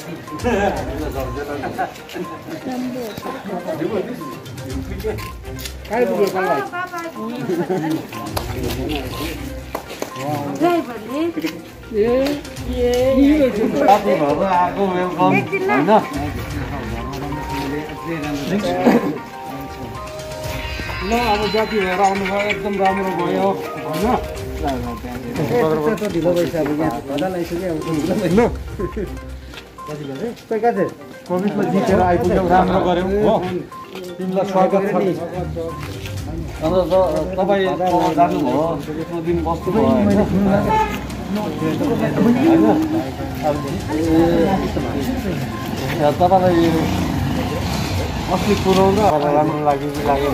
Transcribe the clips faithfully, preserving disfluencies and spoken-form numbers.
ल अब जति भएर आउनुभयो एकदम राम्रो भयो होइन ढिलो भइसक्यो अब यहाँ घटा लगाइसक्यो अब कोभिडमा जितेर आइपुग्यौँ राम्रो गऱ्यौँ हो तिमीलाई स्वागत छ अन्त तपाईँ जानुभयो त्यसमा दिन बस्नुभयो होइन तपाईँलाई अस्ति कुरो र राम्रो लाग्यो कि लागेन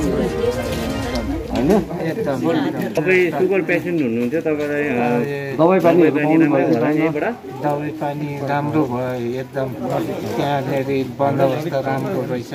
होइन तपाईँ सुगर पेसेन्ट हुनुहुन्थ्यो तपाईँलाई दबाई पानी दबाई पानी राम्रो भयो एकदम त्यहाँनिर बन्दोबस्त राम्रो रहेछ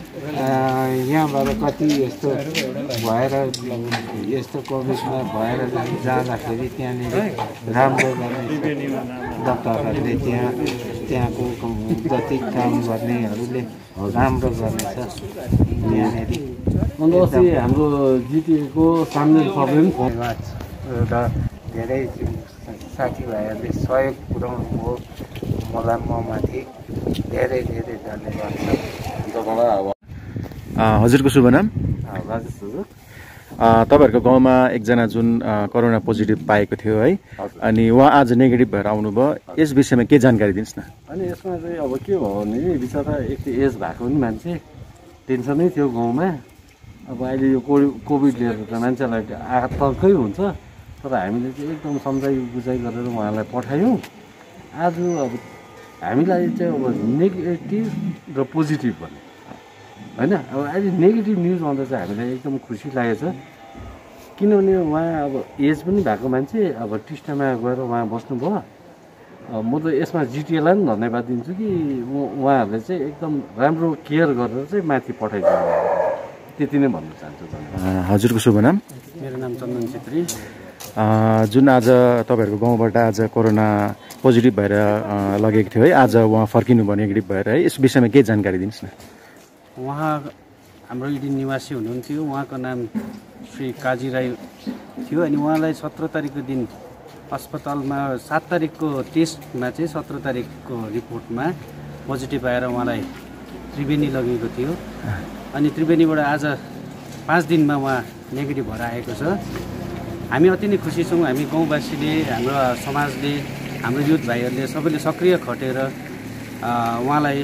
यहाँबाट कति यस्तो भएर यस्तो कोभिडमा भएर जाँदाखेरि त्यहाँनिर राम्रो गर्ने डक्टरहरूले त्यहाँ त्यहाँको जति काम गर्नेहरूले राम्रो गर्नेछ यहाँनिर अन्त अस्ति हाम्रो जिटिएको सामने प्रब्लम र धेरै साथीभाइहरूले सहयोग पुर्याउनु भयो मलाई म माथि धेरै धेरै धन्यवाद छ। हजुरको शुभ नाम? राजेश हजुर। तपाईँहरूको गाउँमा एकजना जुन कोरोना पोजिटिभ पाएको थियो है, अनि उहाँ आज नेगेटिभ भएर आउनुभयो, यस विषयमा के जानकारी दिनुहोस् न। अनि यसमा चाहिँ अब के भयो भने बिचरा एक त एज भएको पनि मान्छे टेन्सनै थियो गाउँमा। अब अहिले यो कोभिड लिएर त मान्छेलाई आतंकै हुन्छ, तर हामीले चाहिँ एकदम सम्झाइ बुझाइ गरेर उहाँलाई पठायौँ। आज अब हामीलाई चाहिँ अब नेगेटिभ र पोजिटिभ भन्ने होइन, अब अहिले नेगेटिभ न्युज आउँदा चाहिँ हामीलाई एकदम खुसी लागेछ। किनभने उहाँ अब एज पनि भएको मान्छे, अब टिस्टामा गएर उहाँ बस्नुभयो। म त यसमा जिटिएलाई पनि धन्यवाद दिन्छु कि उहाँहरूले चाहिँ एकदम राम्रो केयर गरेर चाहिँ माथि पठाइदिनु, त्यति नै भन्न चाहन्छु। हजुरको शुभ नाम? मेरो नाम चन्दन छेत्री। जुन आज तपाईँहरूको गाउँबाट आज कोरोना पोजिटिभ भएर लगेको थियो है, आज उहाँ फर्किनु भयो नेगेटिभ भएर है, यस विषयमा के जानकारी दिनुहोस् न। उहाँ हाम्रो इडिन निवासी हुनुहुन्थ्यो, उहाँको नाम श्री काजी राई थियो। अनि उहाँलाई सत्र तारिकको दिन अस्पतालमा सात तारिकको टेस्टमा चाहिँ सत्र तारिकको रिपोर्टमा पोजिटिभ आएर उहाँलाई त्रिवेणी लगेको थियो। अनि त्रिवेणीबाट आज पाँच दिनमा उहाँ नेगेटिभ भएर आएको छ। हामी अति नै खुसी छौँ। हामी गाउँवासीले, हाम्रो समाजले, हाम्रो युथ भाइहरूले सबैले सक्रिय खटेर उहाँलाई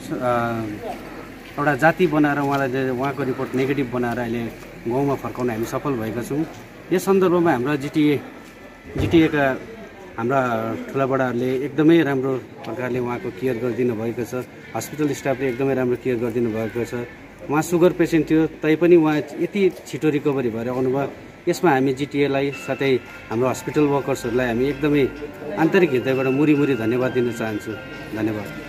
एउटा जाति बनाएर उहाँलाई उहाँको रिपोर्ट नेगेटिभ बनाएर अहिले गाउँमा फर्काउन हामी सफल भएका छौँ। यस सन्दर्भमा हाम्रा जिटिए जिटिएका हाम्रा ठुलाबडाहरूले एकदमै राम्रो प्रकारले उहाँको केयर गरिदिनु भएको छ। हस्पिटल स्टाफले एकदमै राम्रो केयर गरिदिनु भएको छ। उहाँ सुगर पेसेन्ट थियो, तैपनि उहाँ यति छिटो रिकभरी भएर आउनुभयो। यसमा हामी जिटिएलाई साथै हाम्रो हस्पिटल वर्कर्सहरूलाई हामी एकदमै आन्तरिक हृदयबाट मुरी मुरी धन्यवाद दिन चाहन्छु। धन्यवाद।